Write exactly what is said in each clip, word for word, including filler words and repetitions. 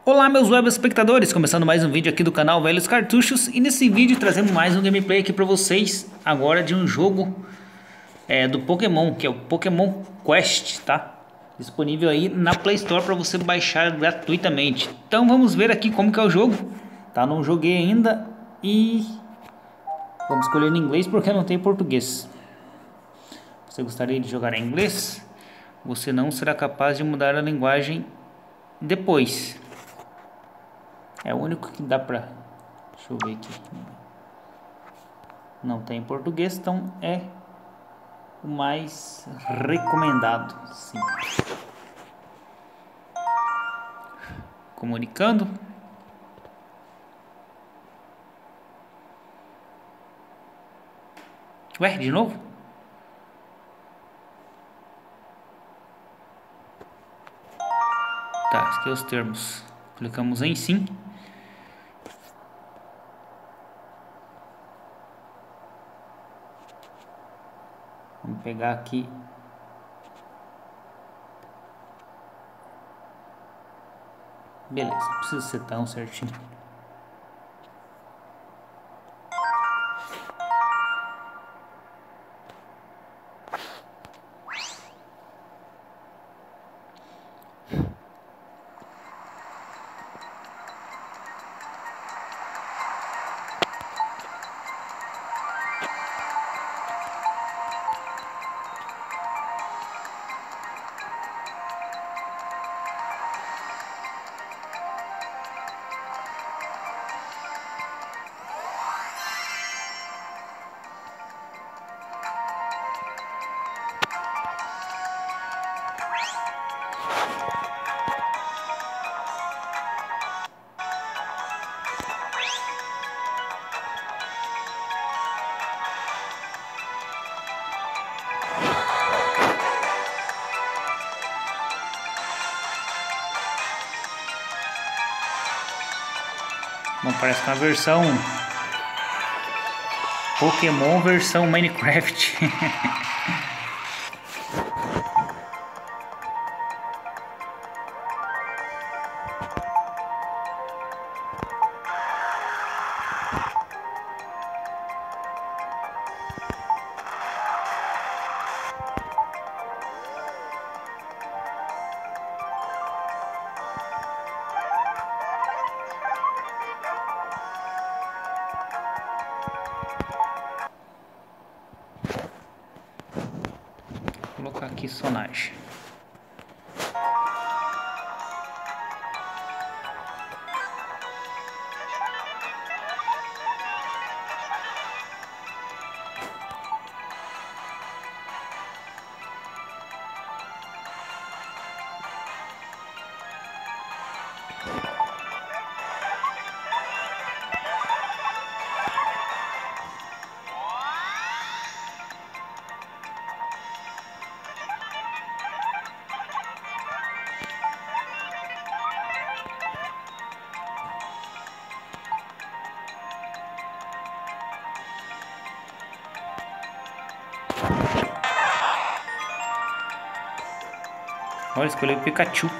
Olá meus web espectadores, começando mais um vídeo aqui do canal Velhos Cartuchos. E nesse vídeo trazemos mais um gameplay aqui para vocês, agora de um jogo é, do Pokémon, que é o Pokémon Quest, tá? Disponível aí na Play Store para você baixar gratuitamente. Então vamos ver aqui como que é o jogo, tá? Não joguei ainda e vamos escolher em inglês porque não tem português. Você gostaria de jogar em inglês? Você não será capaz de mudar a linguagem depois. É o único que dá pra... Deixa eu ver aqui. Não tem em português, então é o mais recomendado. Sim. Comunicando. Ué, de novo? Tá, aqui é os termos. Clicamos em sim. Vamos pegar aqui. Beleza, não precisa ser tão certinho. Bom, parece que é uma versão Pokémon versão Minecraft. Vou colocar aqui sonagem. Olha, escolhi o Pikachu.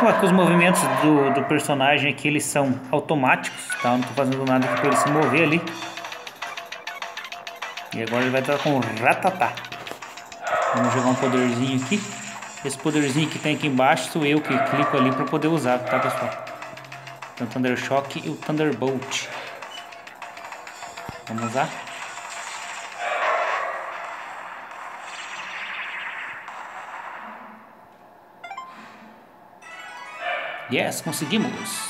que os movimentos do, do personagem aqui, eles são automáticos, tá? Eu não tô fazendo nada aqui pra ele se mover ali. E agora ele vai estar com o Ratatá. Vamos jogar um poderzinho aqui. Esse poderzinho que tem aqui embaixo sou eu que clico ali para poder usar, tá, pessoal? Tem o Thunder Shock e o Thunderbolt. Vamos usar. Yes, conseguimos.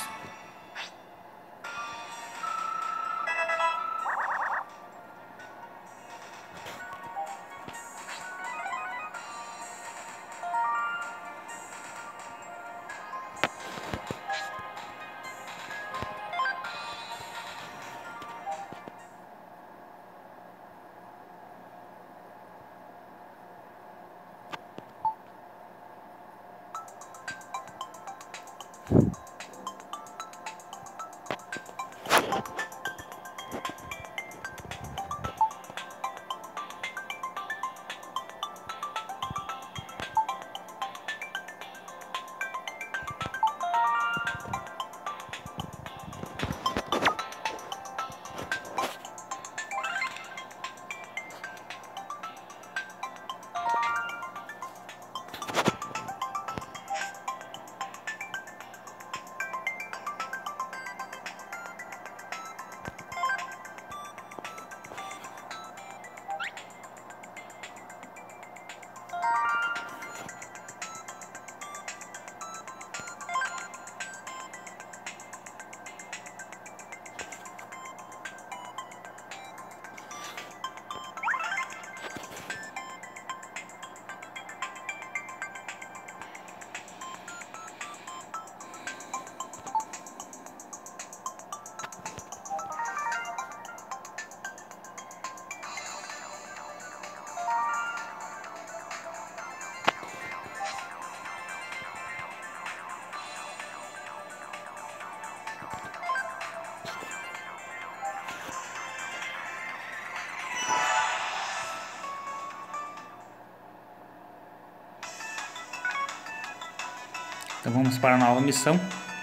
Então vamos para a nova missão.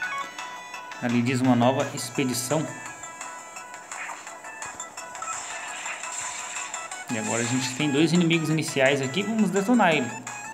Ali diz uma nova expedição. E agora a gente tem dois inimigos iniciais aqui. Vamos detonar ele.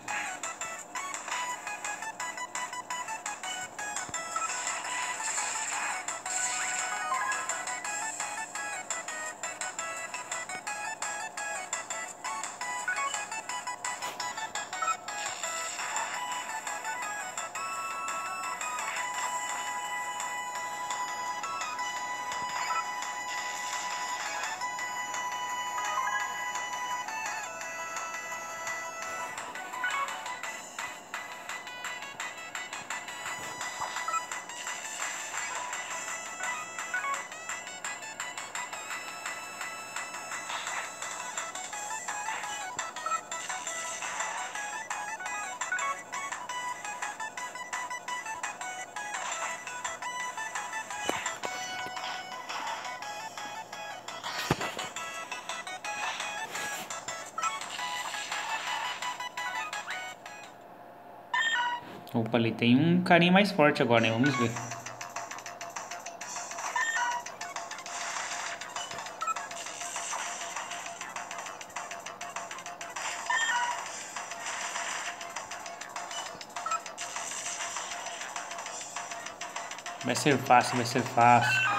Opa, ali tem um carinha mais forte agora, né? Vamos ver. Vai ser fácil, vai ser fácil.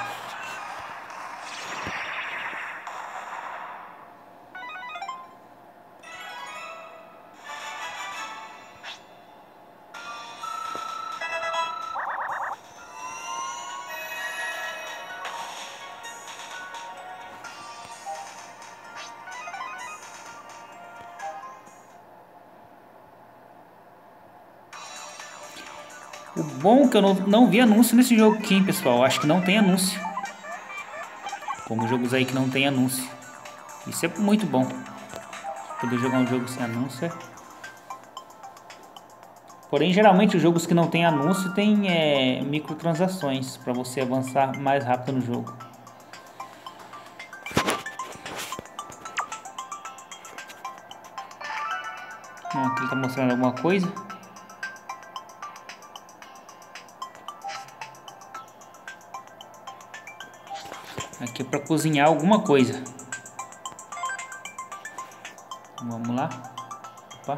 O bom é que eu não, não vi anúncio nesse jogo aqui, hein, pessoal. Acho que não tem anúncio. Como jogos aí que não tem anúncio. Isso é muito bom. Poder jogar um jogo sem anúncio é... Porém, geralmente os jogos que não tem anúncio tem é, microtransações para você avançar mais rápido no jogo. Não, aqui ele tá mostrando alguma coisa. Aqui é para cozinhar alguma coisa. Vamos lá. Opa.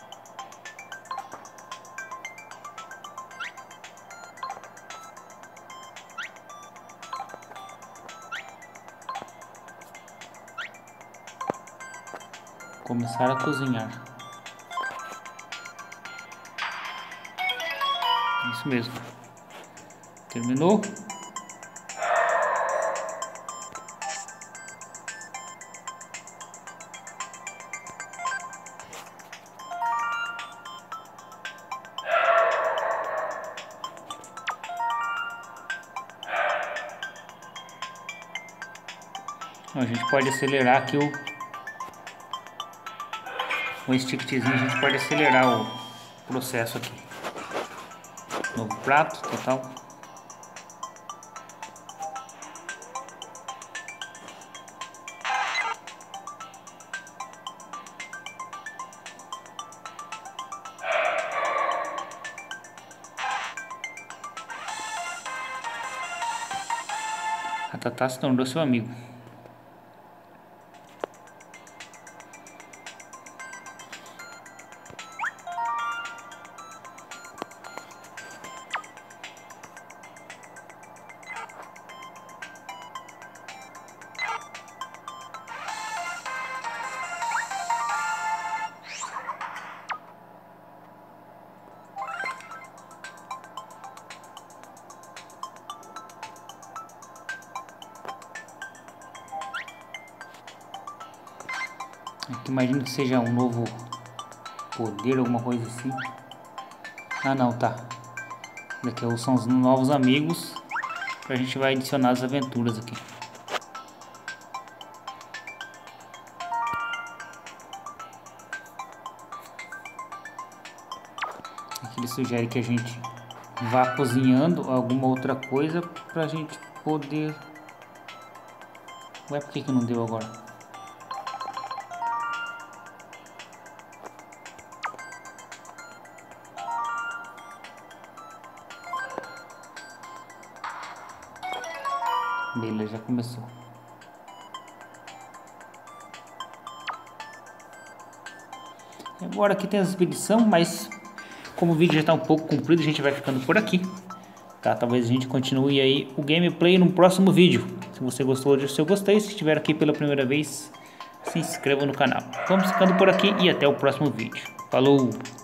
Começar a cozinhar. Isso mesmo. Terminou. A gente pode acelerar aqui o o stickzinho, a gente pode acelerar o processo aqui. Novo prato, total. A Tatá se tornou seu amigo. Aqui imagino que seja um novo poder, alguma coisa assim. Ah não, tá. Daqui são os novos amigos. A gente vai adicionar as aventuras aqui. Aqui ele sugere que a gente vá cozinhando alguma outra coisa pra gente poder... Ué, por que que não deu agora? Beleza, já começou. Agora aqui tem a expedição, mas como o vídeo já está um pouco comprido, a gente vai ficando por aqui. Tá? Talvez a gente continue aí o gameplay no próximo vídeo. Se você gostou, deixe o seu gostei. Se estiver aqui pela primeira vez, se inscreva no canal. Vamos ficando por aqui e até o próximo vídeo. Falou!